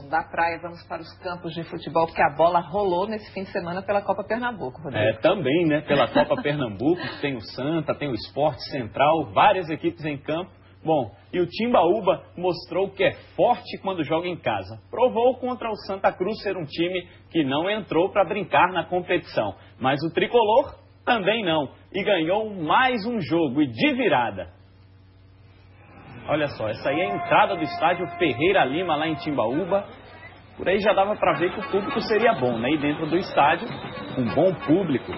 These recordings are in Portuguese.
Da praia, vamos para os campos de futebol, porque a bola rolou nesse fim de semana pela Copa Pernambuco, Rodrigo. Também, né? Pela Copa Pernambuco, tem o Santa, tem o Sport Central, várias equipes em campo. Bom, e o Timbaúba mostrou que é forte quando joga em casa. Provou contra o Santa Cruz ser um time que não entrou para brincar na competição. Mas o Tricolor também não. E ganhou mais um jogo, e de virada. Olha só, essa aí é a entrada do estádio Ferreira Lima, lá em Timbaúba. Por aí já dava para ver que o público seria bom, né? E dentro do estádio, um bom público.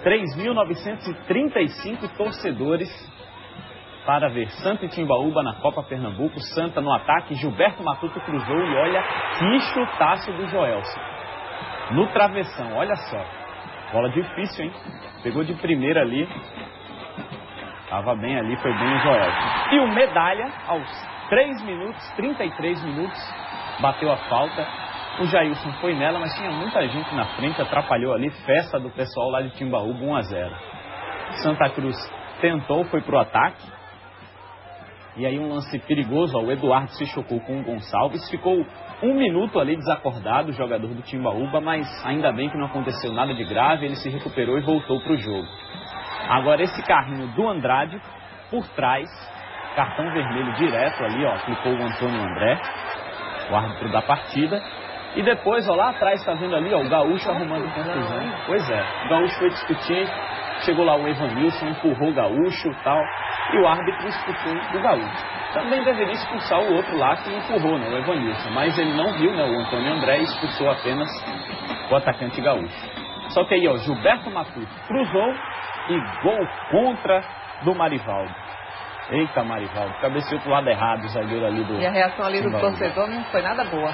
3.935 torcedores para ver Santa e Timbaúba na Copa Pernambuco. Santa no ataque, Gilberto Matuto cruzou e olha que chutaço do Joelson. No travessão, olha só. Bola difícil, hein? Pegou de primeira ali. Tava bem ali, foi bem o Joelson. E o Medalha, aos 33 minutos, bateu a falta. O Jailson foi nela, mas tinha muita gente na frente, atrapalhou ali. Festa do pessoal lá de Timbaúba, 1-0. Santa Cruz tentou, foi pro ataque. E aí um lance perigoso, ó, o Eduardo se chocou com o Gonçalves. Ficou 1 minuto ali desacordado, o jogador do Timbaúba, mas ainda bem que não aconteceu nada de grave. Ele se recuperou e voltou pro jogo. Agora esse carrinho do Andrade, por trás, cartão vermelho direto ali, ó, aplicou o Antônio André, o árbitro da partida. E depois, ó, lá atrás, tá vendo ali, ó, o Gaúcho arrumando confusão. Pois é, o Gaúcho foi discutir, chegou lá o Evanilson, empurrou o Gaúcho e tal, e o árbitro expulsou o Gaúcho. Também deveria expulsar o outro lá que empurrou, né, o Evanilson, mas ele não viu, né, o Antônio André, e expulsou apenas o atacante Gaúcho. Só que aí, ó, Gilberto Matuto cruzou e gol contra do Marivaldo. Eita, Marivaldo, cabeceou pro lado errado o zagueiro ali do... E a reação ali do torcedor não foi nada boa.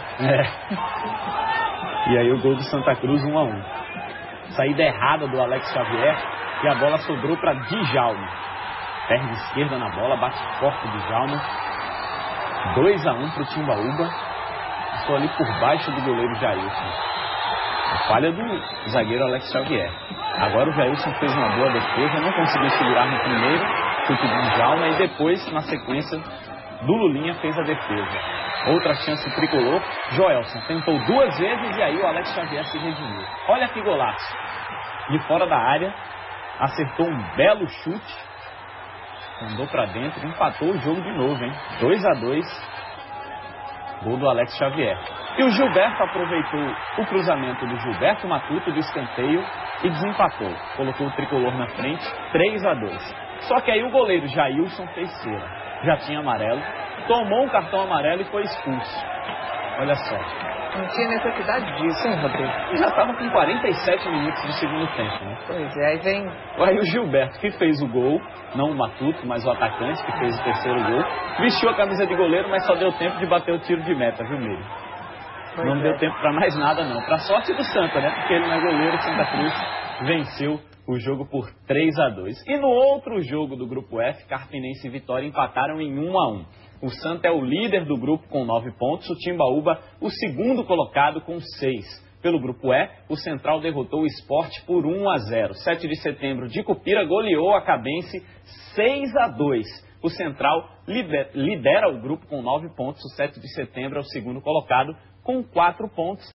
E aí o gol do Santa Cruz, 1-1. Saída errada do Alex Xavier e a bola sobrou para Djalma. Perna esquerda na bola, bate forte o Djalma. 2-1 pro Timbaúba. Estou ali por baixo do goleiro Jailson. A falha do zagueiro Alex Xavier. Agora o Jailson fez uma boa defesa, não conseguiu segurar no primeiro chute do Djalma e depois, na sequência, do Lulinha fez a defesa. Outra chance tricolor, Joelson tentou 2 vezes e aí o Alex Xavier se redimiu. Olha que golaço. De fora da área, acertou um belo chute, mandou pra dentro, empatou o jogo de novo, hein? 2-2, gol do Alex Xavier. E o Gilberto aproveitou o cruzamento do Gilberto Matuto do escanteio e desempatou. Colocou o tricolor na frente, 3-2. Só que aí o goleiro Jailson fez cera. Já tinha amarelo, tomou um cartão amarelo e foi expulso. Olha só. Não tinha necessidade disso, hein, Rodrigo? E já estava com 47 minutos de segundo tempo, né? Pois é, aí vem... Aí o Gilberto, que fez o gol, não o Matuto, mas o atacante, que fez o terceiro gol, vestiu a camisa de goleiro, mas só deu tempo de bater o tiro de meta, viu, Miri? Não deu tempo para mais nada, não. Para sorte do Santa, né? Porque ele não é goleiro, Santa Cruz venceu o jogo por 3-2. E no outro jogo do Grupo F, Carpinense e Vitória empataram em 1-1. O Santa é o líder do grupo com 9 pontos, o Timbaúba o segundo colocado com 6. Pelo Grupo E, o Central derrotou o Sport por 1-0. 7 de setembro de Cupira goleou a Cabense 6-2. O Central lidera o grupo com 9 pontos, o 7 de setembro é o segundo colocado com 4 pontos.